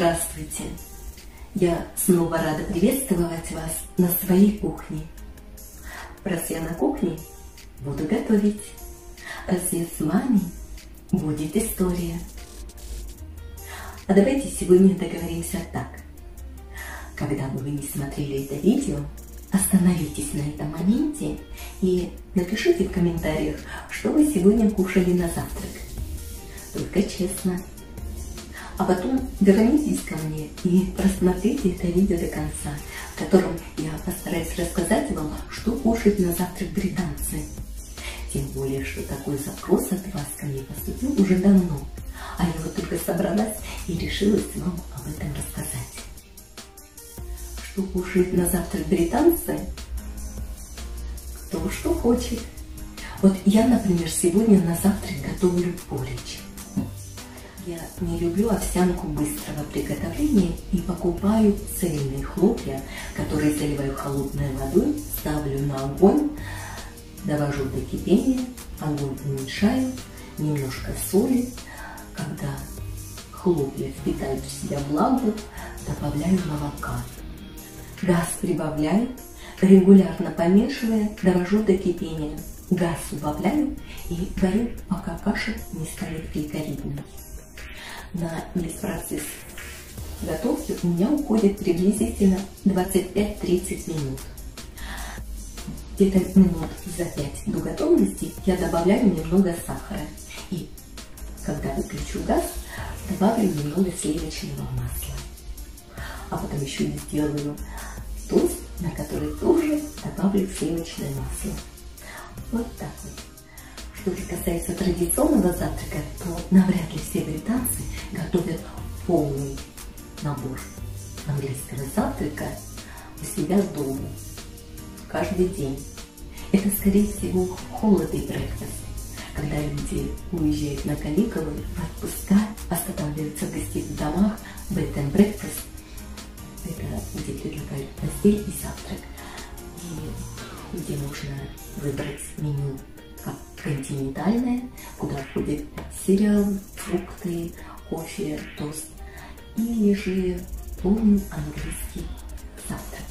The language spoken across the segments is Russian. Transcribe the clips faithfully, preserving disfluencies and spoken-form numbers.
Здравствуйте! Я снова рада приветствовать вас на своей кухне. Раз я на кухне, буду готовить. Раз я с вами, будет история. А давайте сегодня договоримся так. Когда бы вы не смотрели это видео, остановитесь на этом моменте и напишите в комментариях, что вы сегодня кушали на завтрак. Только честно. А потом вернитесь ко мне и просмотрите это видео до конца, в котором я постараюсь рассказать вам, что кушают на завтрак британцы. Тем более, что такой запрос от вас ко мне поступил уже давно, а я вот только собралась и решилась вам об этом рассказать. Что кушают на завтрак британцы? Кто что хочет. Вот я, например, сегодня на завтрак готовлю поридж. Я не люблю овсянку быстрого приготовления и покупаю цельные хлопья, которые заливаю холодной водой, ставлю на огонь, довожу до кипения, огонь уменьшаю, немножко соли. Когда хлопья впитают в себя влагу, добавляю молока. Газ прибавляю, регулярно помешивая, довожу до кипения. Газ убавляю и варю, пока каша не станет клейковидной. На весь процесс готовки у меня уходит приблизительно двадцать пять-тридцать минут. Где-то минут за пять до готовности я добавляю немного сахара. И когда выключу газ, добавлю немного сливочного масла. А потом еще и сделаю тост, на который тоже добавлю сливочное масло. Вот так вот. Что же касается традиционного завтрака, то навряд ли все британцы готовят полный набор английского завтрака у себя дома каждый день. Это, скорее всего, holiday breakfast, когда люди уезжают на каникулы, в отпуска, останавливаются в гостевых домах, bed and breakfast. Это где предлагают постель и завтрак, и где можно выбрать меню как континентальное, куда входит сериал, фрукты, кофе, тост, или же полный английский завтрак.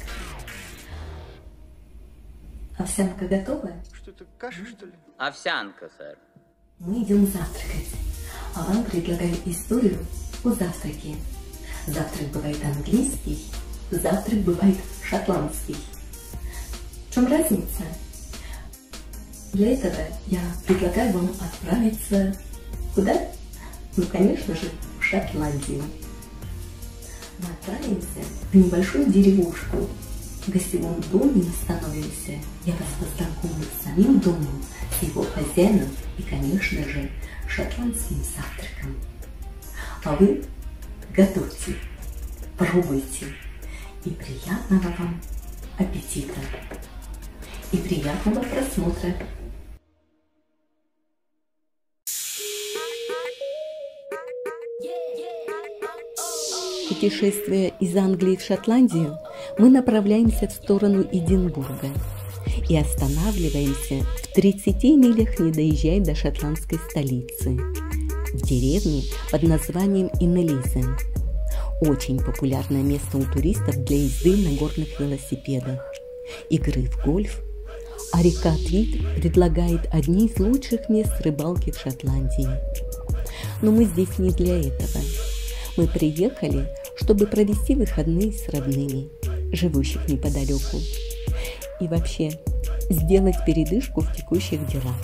Овсянка готова? Что это, каша, что ли? Овсянка, сэр. Мы идем завтракать, а вам предлагаю историю о завтраке. Завтрак бывает английский, завтрак бывает шотландский. В чем разница? Для этого я предлагаю вам отправиться куда? Ну, конечно же, в Шотландию. Мы отправимся в небольшую деревушку. В гостевом доме остановимся. Я вас познакомлю с самим домом, с его хозяином и, конечно же, шотландским завтраком. А вы готовьте, пробуйте и приятного вам аппетита и приятного просмотра. Путешествуя из Англии в Шотландию, мы направляемся в сторону Эдинбурга и останавливаемся в тридцати милях, не доезжая до шотландской столицы, в деревне под названием Иннелизен. Очень популярное место у туристов для езды на горных велосипедах, игры в гольф, а река Твид предлагает одни из лучших мест рыбалки в Шотландии. Но мы здесь не для этого. Мы приехали, чтобы провести выходные с родными, живущих неподалеку, и вообще сделать передышку в текущих делах.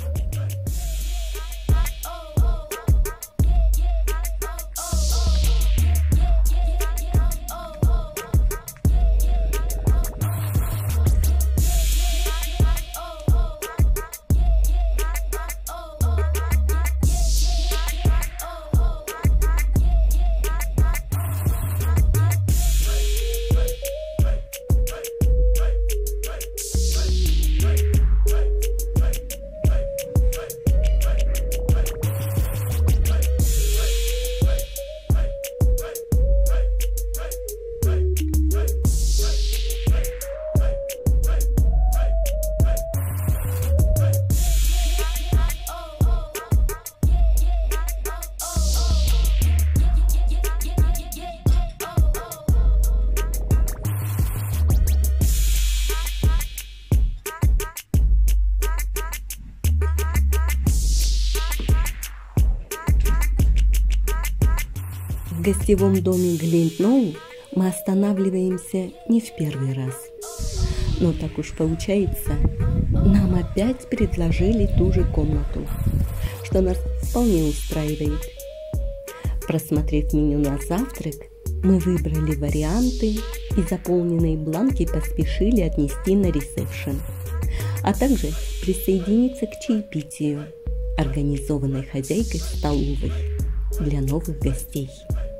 гостевом доме Глинтноу мы останавливаемся не в первый раз. Но так уж получается, нам опять предложили ту же комнату, что нас вполне устраивает. Просмотрев меню на завтрак, мы выбрали варианты и заполненные бланки поспешили отнести на ресепшн, а также присоединиться к чаепитию, организованной хозяйкой столовой для новых гостей.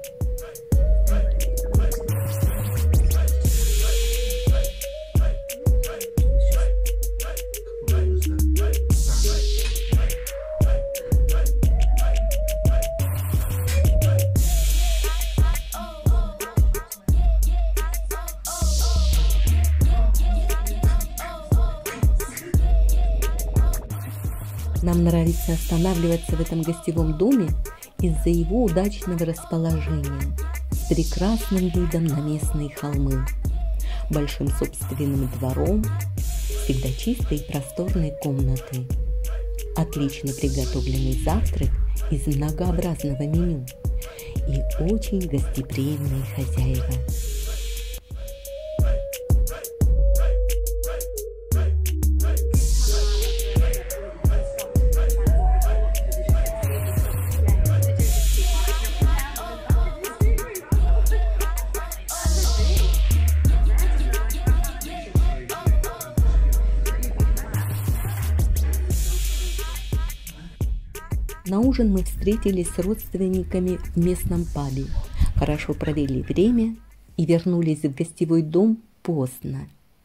Нам нравится останавливаться в этом гостевом доме из-за его удачного расположения с прекрасным видом на местные холмы, большим собственным двором, всегда чистой и просторной комнатой, отлично приготовленный завтрак из многообразного меню и очень гостеприимные хозяева. На ужин мы встретились с родственниками в местном пабе, хорошо провели время и вернулись в гостевой дом поздно.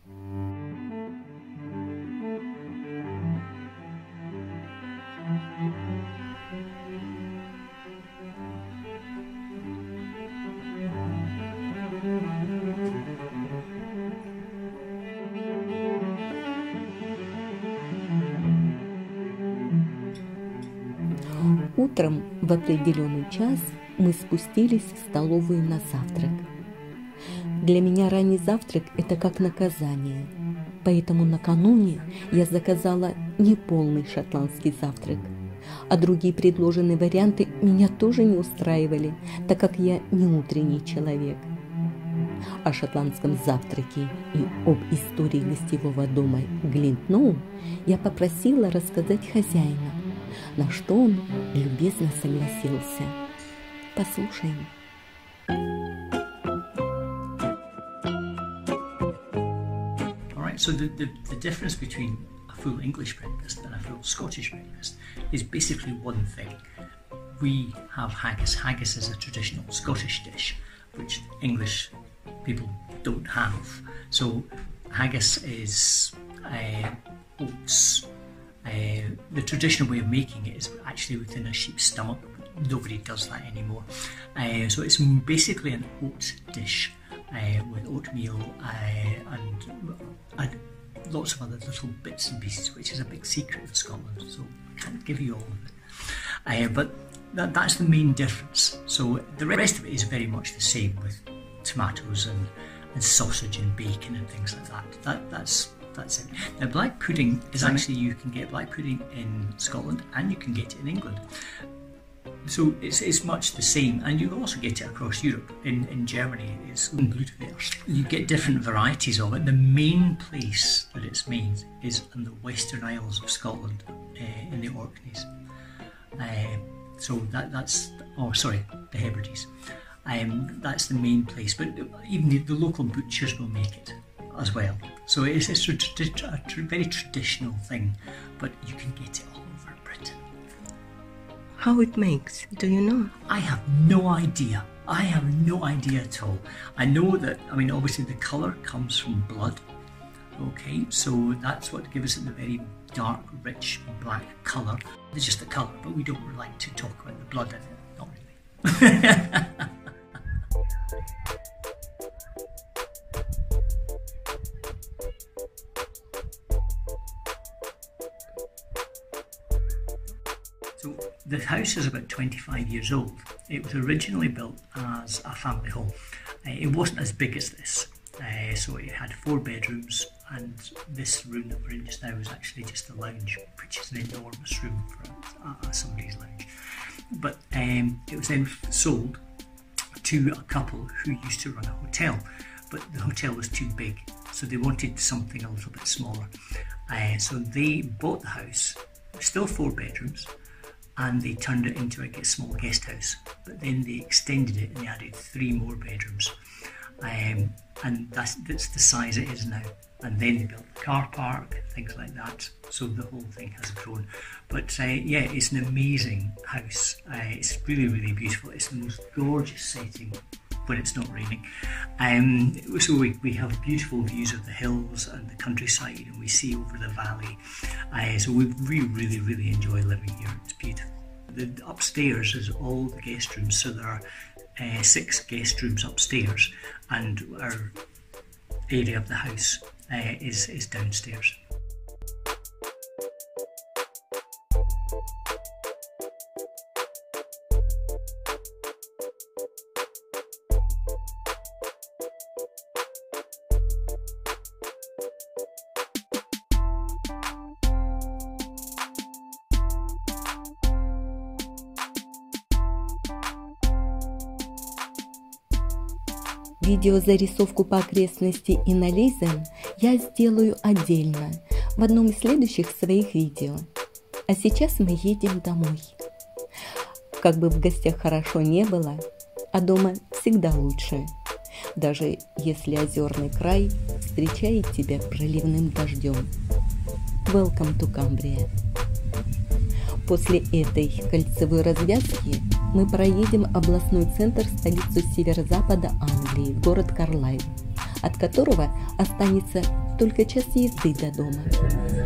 Утром в определенный час мы спустились в столовую на завтрак. Для меня ранний завтрак – это как наказание, поэтому накануне я заказала не полный шотландский завтрак, а другие предложенные варианты меня тоже не устраивали, так как я не утренний человек. О шотландском завтраке и об истории гостевого дома Глинтноу я попросила рассказать хозяина, на что он любезно согласился. Послушаем. All right, so the, the, the difference between a full English breakfast and a full Scottish breakfast is basically one thing. We have haggis. Haggis is a traditional Scottish dish, which English people don't have. So haggis is uh, oats. Uh, the traditional way of making it is actually within a sheep's stomach. Nobody does that anymore. Uh, so it's basically an oat dish uh, with oatmeal uh, and uh, lots of other little bits and pieces, which is a big secret of Scotland. So I can't give you all of it. Uh, but that, that's the main difference. So the rest of it is very much the same with tomatoes and, and sausage and bacon and things like that. That that's That's it. Now, black pudding is actually, you can get black pudding in Scotland and you can get it in England. So it's, it's much the same, and you also get it across Europe. In, in Germany, it's Blutwurst. You get different varieties of it. The main place that it's made is in the Western Isles of Scotland, uh, in the Orkneys. Uh, so that, that's, oh sorry, the Hebrides. Um, that's the main place, but even the, the local butchers will make it as well. So it's, it's a, a, a very traditional thing, but you can get it all over Britain. How it makes, do you know? I have no idea. I have no idea at all. I know that, I mean, obviously the colour comes from blood. Okay, so that's what gives it the very dark, rich, black colour. It's just the colour, but we don't like to talk about the blood in it, not really. So the house is about twenty-five years old. It was originally built as a family home. Uh, it wasn't as big as this. Uh, so it had four bedrooms, and this room that we're in just now is actually just a lounge, which is an enormous room for uh, somebody's lounge. But um, it was then sold to a couple who used to run a hotel, but the hotel was too big, so they wanted something a little bit smaller. Uh, so they bought the house, still four bedrooms, and they turned it into a small guest house, but then they extended it and they added three more bedrooms. Um, and that's, that's the size it is now. And then they built the car park, things like that. So the whole thing has grown. But uh, yeah, it's an amazing house. Uh, it's really, really beautiful. It's the most gorgeous setting when it's not raining. Um, so we, we have beautiful views of the hills and the countryside, and we see over the valley. Uh, so we really, really, really enjoy living here. It's beautiful. The upstairs is all the guest rooms. So there are uh, six guest rooms upstairs, and our area of the house uh, is, is downstairs. Видеозарисовку по окрестности Инналейзен я сделаю отдельно, в одном из следующих своих видео. А сейчас мы едем домой. Как бы в гостях хорошо не было, а дома всегда лучше, даже если озерный край встречает тебя проливным дождем. Welcome to Cumbria. После этой кольцевой развязки мы проедем областной центр, столицу северо-запада Англии, город Карлайл, от которого останется только час езды до дома.